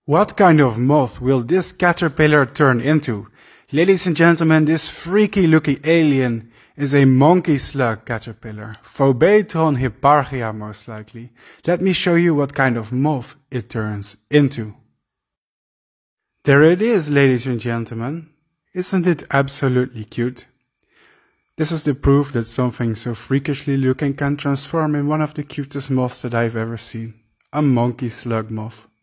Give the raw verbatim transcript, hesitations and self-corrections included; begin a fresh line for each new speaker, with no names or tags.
What kind of moth will this caterpillar turn into? Ladies and gentlemen, this freaky looking alien is a monkey slug caterpillar. Phobatron hipparchia most likely. Let me show you what kind of moth it turns into. There it is, ladies and gentlemen. Isn't it absolutely cute? This is the proof that something so freakishly looking can transform in one of the cutest moths that I've ever seen. A monkey slug moth.